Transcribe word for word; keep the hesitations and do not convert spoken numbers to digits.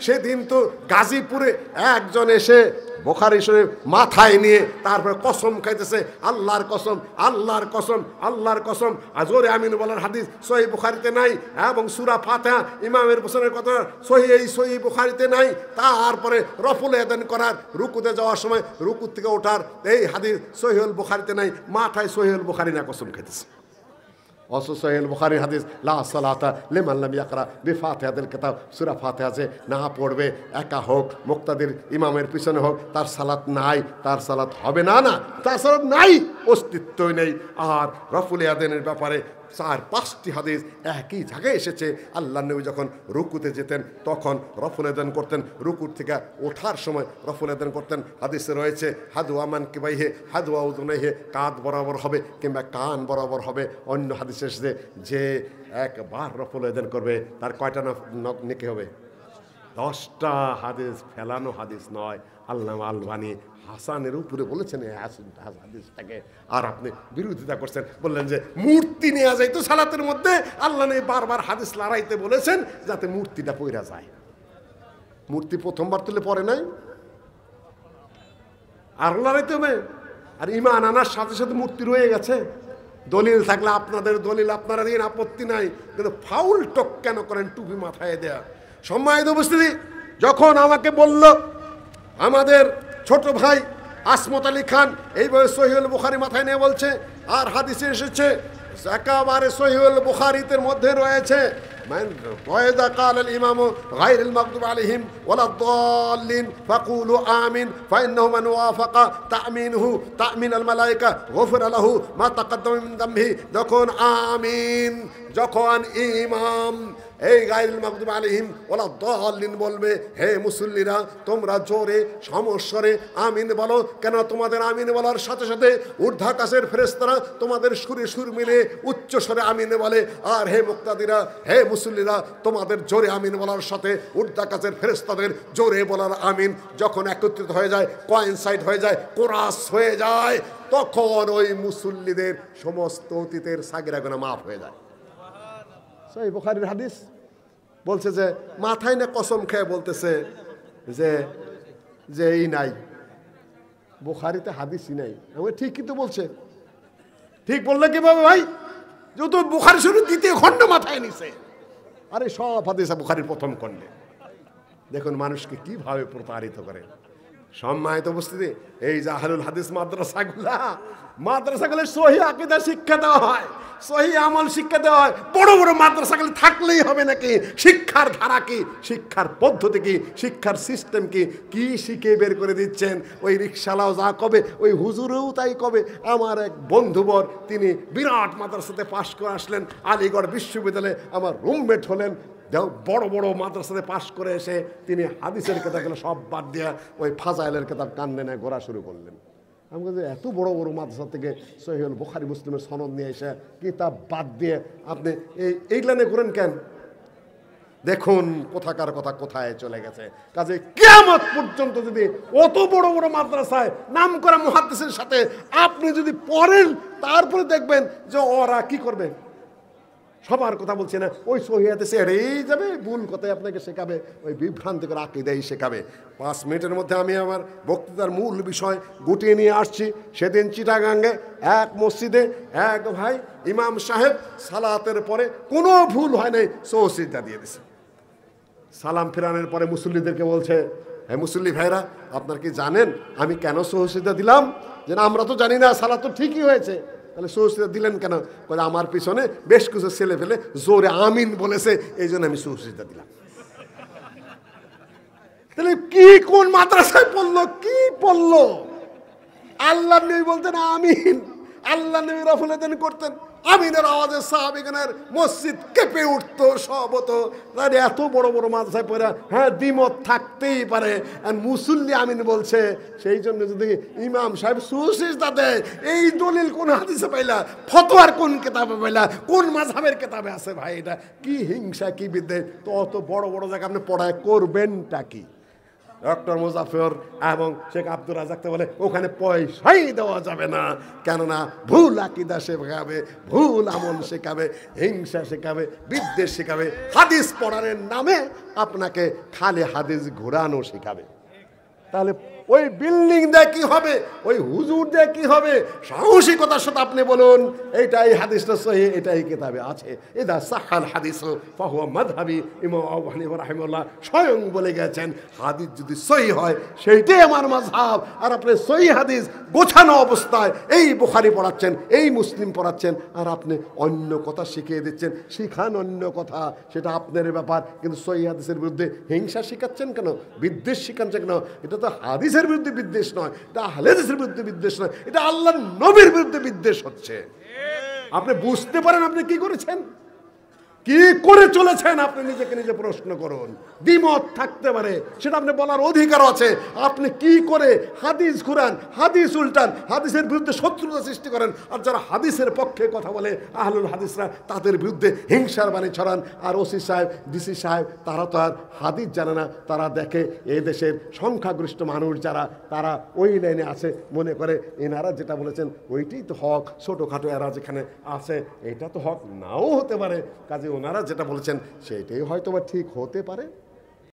সেদিন তো গাজীপুরে একজন এসে বুখারী শরীফ মাথায় নিয়ে তারপরে কসম খাইতেছে, আল্লাহর কসম, আল্লাহর কসম, আল্লাহর কসম, আজরে আমিন বলার হাদিস সহিহ বুখারীতে নাই, এবং সূরা ফাতিহা ইমামের হোসেনের কথা সহিহ এই সহিহ বুখারীতে নাই। তারপরে রফুল ইয়াদান করার, রুকুতে যাওয়ার সময় রুকু থেকে ওঠার এই হাদিস সহিহুল বুখারীতে নাই, মাথায় সহিহুল বুখারী না কসম খাইতেছে। অসো সহিহুল বুখারীর হাদিস লা সালাতা লিমান লাম ইয়াকরা বিফাতিহাতিল কিতাব, সূরা ফাতিহা যে না পড়বে, একা হোক মুক্তাদির ইমামের পিছনে হোক, তার সালাত নাই, তার সালাত হবে না, না তার সালাত নাই, অস্তিত্বই নেই। আর রফুল ইয়াদানের ব্যাপারে চার পাঁচটি হাদিস একই জায়গায় এসেছে। আল্লাহ নবী যখন রুকুতে যেতেন তখন রফুল ইয়াদান করতেন, রুকুর থেকে ওঠার সময় রফুল ইয়াদান করতেন। হাদিসে রয়েছে হাদু আমান কিবাইহে হাদু আউযুনাইহে, কাঁধ বরাবর হবে কিংবা কান বরাবর হবে। অন্য হাদিসে এসেছে যে একবার রফুল ইয়াদান করবে তার কয়টা নেকি হবে? দশটা। হাদিস ফেলানো হাদিস নয়। আল্লামা আলবানী হাসানের উপরে বলেছেন হাদিসটাকে, আর আপনি বিরোধিতা করছেন, বললেন যে মূর্তি নেওয়া যায় তো সালাতের মধ্যে। আল্লাহ নেই বারবার হাদিস লড়াইতে বলেছেন যাতে মূর্তিটা পইরা যায়। মূর্তি প্রথমবার তুলে পড়ে নাই, আর লড়াইতে হবে। আর ইমান আনার সাথে সাথে মূর্তি রয়ে গেছে। দলিল থাকলে আপনাদের দলিল আপনারা দিন, আপত্তি নাই, কিন্তু ফাউল টক কেন করেন টুপি মাথায় দেয়া? সম্মানিত উপস্থিতি, যখন আমাকে বলল আমাদের ছোট ভাই আসমত আলী খান এইভাবে সহিহুল বুখারী মাথায় নিয়ে বলছে, আর হাদিসে এসেছে একেবারে সহিহুল বুখারীতে মধ্যে রয়েছে ওয়াইদা ক্বাল আল ইমাম গায়রুল মাগদুব আলাইহিম ওয়ালাদ-দাল্লিন ফাকুলু আমিন ফাইন্নাহু মান ওয়াফাকা তা'মিনুহু তা'মিন আল মালায়েকা গফিরা লাহু মা তাকাদ্দামা মিন যামবিহি। যখন আমিন, যখন ইমাম এই গায়রুল মাগদুব আলাইহিম ওয়ালাদ-দাল্লিন বলবে, হে মুসল্লিরা তোমরা জোরে সমস্বরে আমিন বলো। কেন? তোমাদের আমিন বলার সাথে সাথে ঊর্ধ্বাকাশের ফেরেশতারা তোমাদের সুরে সুর মিলে উচ্চ স্বরে আমিন বলে। আর হে মুক্তাদিরা, হে মুসল্লিরা, তোমাদের জোরে আমিন বলার সাথে ঊর্ধ্বাকাশের ফেরেশতাদের জোরে বলার আমিন যখন একত্রিত হয়ে যায়, কোইনসাইড হয়ে যায়, কোরাস হয়ে যায়, তখন ওই মুসল্লিদের সমস্ত অতীতের সাগিরা গুনাহ মাফ হয়ে যায়। সহিহ বুখারীর হাদিস বলছে যে মাথায় না কসম খেয়ে বলতেছে যে যে এই নাই, বুখারীতে হাদিসই নাই। আমি ঠিক কিন্তু বলছে, ঠিক বললে কিভাবে ভাই? যেহেতু বুখারী শরীফ দ্বিতীয় খণ্ড মাথায় নিছে, আরে সব হাদিস বুখারীর প্রথম খণ্ডে। দেখুন মানুষকে কিভাবে প্রতারিত করে। সম্মানিত উপস্থিতি, এই যে আহলুল হাদিস মাদ্রাসাগুলা, মাদ্রাসাগুলো সহিহ আকীদা শিক্ষা দেওয়া হয়, সহিহ আমল শিক্ষা দেওয়া হয়। বড় বড় মাদ্রাসাগুলো থাকলেই হবে নাকি? শিক্ষার ধারা কি, শিক্ষার পদ্ধতি কি, শিক্ষার সিস্টেম কি, কি শিখে বের করে দিচ্ছেন। ওই রিক্সালাও যা কবে, ওই হুজুরেও তাই কবে। আমার এক বন্ধুবর, তিনি বিরাট মাদ্রাসাতে পাশ করে আসলেন, আলিগড় বিশ্ববিদ্যালয়ে আমার রুমমেট হলেন। বড় বড় মাদ্রাসাতে পাশ করে এসে তিনি হাদিসের কেতাবগুলো সব বাদ দিয়ে ওই ফাজাইলের কেতাব কান্দে নেয় ঘোরা শুরু করলেন। আমি বলছি এত বড় বড় মাদ্রাসা থেকে সহিহুল বুখারী মুসলিমের সনদ নিয়ে এসে কিতাব বাদ দিয়ে আপনি এই এইগুলানে ঘুরেন কেন? দেখুন কোথাকার কথা কোথায় চলে গেছে। কাজে কিয়ামত পর্যন্ত যদি অত বড় বড় মাদ্রাসায় নাম করা মুহাদ্দিসের সাথে আপনি যদি পড়েন, তারপরে দেখবেন যে ওরা কি করবে। সবার কথা বলছে না, ওই সহিহ হাদিসে এড়িয়ে যাবে, ভুল কথাই আপনাকে শেখাবে, ওই বিভ্রান্তিকর আকীদাই শেখাবে। পাঁচ মিনিটের মধ্যে আমি আমার বক্তৃতার মূল বিষয় গুটিয়ে নিয়ে আসছি। সেদিন চিটাগাঙ্গে এক মসজিদে এক ভাই ইমাম সাহেব সালাতের পরে কোনো ভুল হয় নাই, সৌসিজদা দিয়ে দিছে। সালাম ফেরানোর পরে মুসল্লিদেরকে বলছে, হ্যাঁ মুসল্লি ভাইরা, আপনার কি জানেন আমি কেন সৌসিজদা দিলাম? যে না, আমরা তো জানি না, সালাত তো ঠিকই হয়েছে। তাহলে সৌসিজদা দিলেন কেন? বলে আমার পিছনে বেশ কিছু ছেলে ফেলে জোরে আমিন বলেছে, এই জন্য আমি সৌসিজদা দিলাম। তাহলে কি কোন মাদ্রাসায় পড়লো, কি পড়লো? আল্লাহ নবী বলতেন আমিন, আল্লাহ নবী রফুল ইয়াদান করতেন, আমিনের আওয়াজে সাহাবীগণের মসজিদ কেঁপে উঠতো, সব হতো। তাহলে এত বড় বড় মাদ্রাসায় পড়া, হ্যাঁ দ্বিমত থাকতেই পারে, আর মুসল্লি আমিন বলছে, সেই জন্য যদি ইমাম সাহেব সুসিজদা দেয়, এই দলিল কোন হাদিসে পাইলা? ফতোয়ার কোন কিতাবে পাইলা? কোন মাযহাবের কিতাবে আছে? ভাই এটা কি হিংসা, কি বিদ্বেষ! তো অত বড় বড় জায়গা আপনি পড়ায় করবেনটা কি? ডক্টর মুজাফর এবং শেখ আব্দুর রাজাককে বলে ওখানে পয়সাই দেওয়া যাবে না, কেননা ভুল আকীদা শেখাবে, ভুল আমল শেখাবে, হিংসা শেখাবে, বিদ্বেষ শেখাবে, হাদিস পড়ানোর নামে আপনাকে খালি হাদিস ঘোরানো শেখাবে। তাহলে ওই বিল্ডিং দিয়ে কি হবে, ওই হুজুর দিয়ে কি হবে? সাহসিকতার সাথে আপনি বলুন এইটাই হাদিসটা সহিহ, এটাই কিতাবে আছে। ইদা সাহাল হাদিস ফাহুয়া মাযহাবি। ইমাম আবু হানিফা রাহিমাহুল্লাহ স্বয়ং বলে গেছেন হাদিস যদি সহিহ হয় সেইটাই আমার মাযহাব। আর আপনি সহিহ হাদিস গোছানো অবস্থায় এই বুখারী পড়াচ্ছেন, এই মুসলিম পড়াচ্ছেন, আর আপনি অন্য কথা শিখিয়ে দিচ্ছেন। শিখান অন্য কথা, সেটা আপনার ব্যাপার, কিন্তু সহিহ হাদিসের বিরুদ্ধে হিংসা শিখাচ্ছেন কেন, বিদ্বেষ শিখাচ্ছেন কেন? এটা তো হাদিসের বিরুদ্ধে বিদ্বেষ নয়, এটা আহলে হাদিসের বিরুদ্ধে বিদ্বেষ নয়, এটা আল্লাহর নবীর বিরুদ্ধে বিদ্বেষ হচ্ছে। আপনি বুঝতে পারেন আপনি কি করেছেন, কি করে চলেছেন? আপনি নিজেকে নিজে প্রশ্ন করুন। দ্বিমত থাকতে পারে, সেটা আপনি বলার অধিকার আছে। আপনি কি করে হাদিস ঘুরান, হাদিস উল্টান, হাদিসের বিরুদ্ধে শত্রুতা সৃষ্টি করেন, আর যারা হাদিসের পক্ষে কথা বলে আহলুল হাদিসরা তাদের বিরুদ্ধে হিংসার বাণী ছড়ান। আর ওসি সাহেব, ডিসি সাহেব তারা তো আর হাদিস জানে না, তারা দেখে এই দেশের সংখ্যাগরিষ্ঠ মানুষ যারা তারা ওই লাইনে আছে, মনে করে এনারা যেটা বলেছেন ওইটাই তো হক, ছোটোখাটো এরা যেখানে আছে এটা তো হক নাও হতে পারে, কাজে ওনারা যেটা বলেছেন সেইটাই হয়তো বা ঠিক হতে পারে।